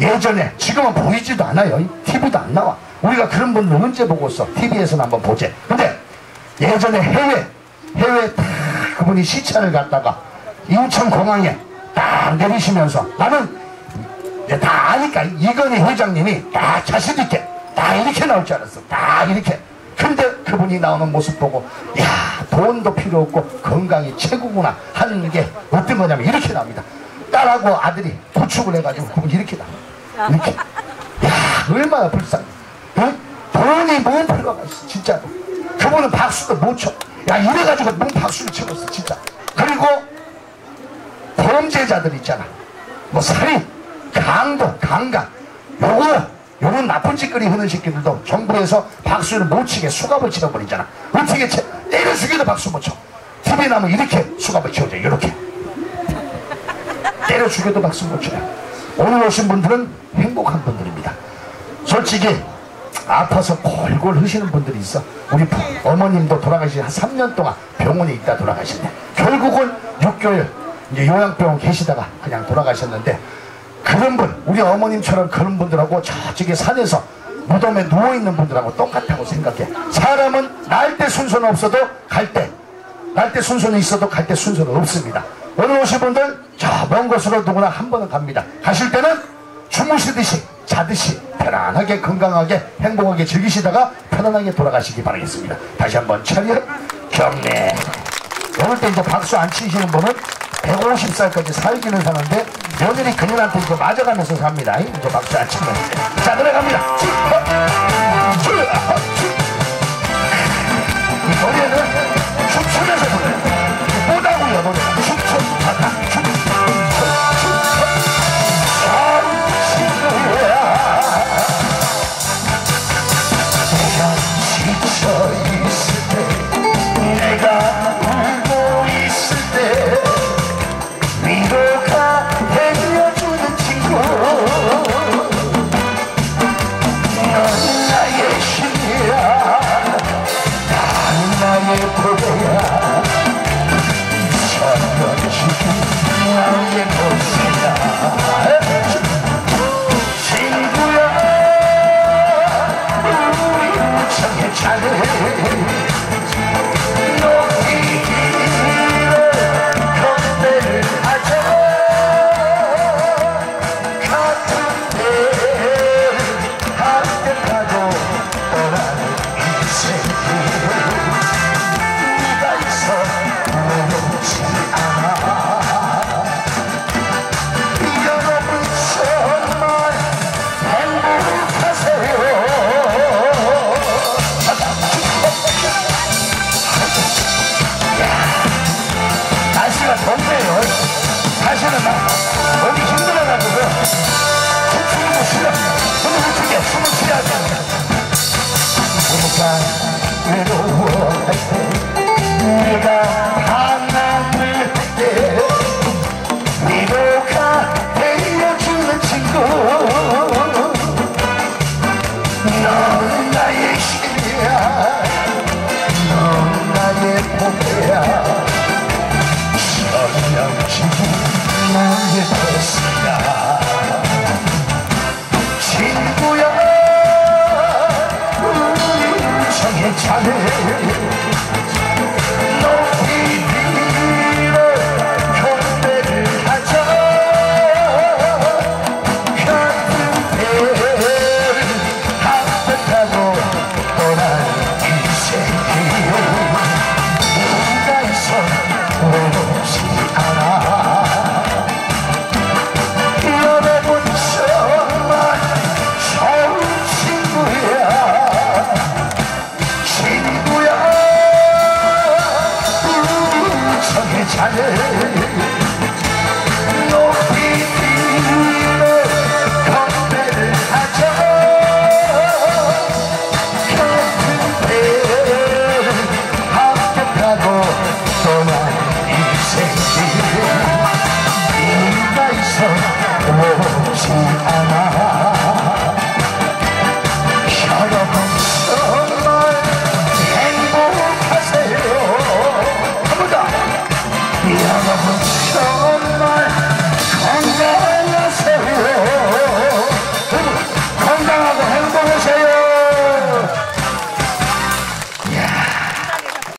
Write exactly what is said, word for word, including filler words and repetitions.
예전에, 지금은 보이지도 않아요. 티비도 안 나와. 우리가 그런 분들 언제 보고 있어? 티비에서는 한번 보지. 근데 예전에 해외 해외 딱 그분이 시차를 갔다가 인천공항에 딱 내리시면서, 나는 이제 다 아니까 이건희 회장님이 딱 자신있게 딱 이렇게 나올 줄 알았어. 딱 이렇게. 근데 그분이 나오는 모습 보고, 야, 돈도 필요 없고 건강이 최고구나 하는 게 어떤 거냐면 이렇게 나옵니다. 딸하고 아들이 도축을 해가지고 그분이 이렇게 나와. 이렇게. 야, 얼마나 불쌍해. 응? 돈이 뭔 필요가 있어, 진짜로. 그분은 박수도 못 쳐. 야, 이래가지고 뭔 박수를 쳐줬어, 진짜. 그리고 범죄자들 있잖아. 뭐 살인, 강도, 강간, 요거 요런 나쁜 짓거리 하는 새끼들도 정부에서 박수를 못 치게 수갑을 치러버리잖아. 어떻게 쳐? 때려 죽여도 박수 못 쳐. 티비에 나오면 이렇게 수갑을 치워줘. 이렇게 때려 죽여도 박수 못 쳐요. 오늘 오신 분들은 행복한 분들입니다. 솔직히 아파서 골골 흐시는 분들이 있어. 우리 어머님도 돌아가신 한 삼 년 동안 병원에 있다 돌아가셨네. 결국은 육 개월 이제 요양병원 계시다가 그냥 돌아가셨는데, 그런 분, 우리 어머님처럼 그런 분들하고 저쪽에 산에서 무덤에 누워있는 분들하고 똑같다고 생각해. 사람은 날 때 순서는 없어도 갈 때, 날 때 순서는 있어도 갈 때 순서는 없습니다. 오늘 오신 분들 저 먼 곳으로 누구나 한 번은 갑니다. 가실 때는 주무시듯이 자듯이 편안하게 건강하게 행복하게 즐기시다가 편안하게 돌아가시기 바라겠습니다. 다시 한번 차렷 경례. 오늘 때 이제 박수 안 치시는 분은 백오십 살까지 살기는 사는데 며느리 그녀한테 이제 맞아가면서 삽니다. 이제 박수 안 치면. 자, 들어갑니다. 이 노래는 춤추면서 불러요. 뭐다고요, 노래. 춤춰. 사실은 막 어디 힘들어가지고 춤추는 거 싫어. 근데 어떻게 춤을 춰야 돼. 내가 외로워할 때, 내가 한남을 할 때 위로가 되어주는 친구, 넌 나의 힘이야, 넌 나의 보배야, 나의 버스야. 친구야, 우리 우정의 잔을 높이 들어 경배를 하자. 같은 배를 합백하고 떠난 인생이요, 누가 있어 외롭지 않아. 잔을 높이 들어 건배를 하자. 같은 배를 합격하고 떠난 인생길, 네가 있어 외롭지 않아.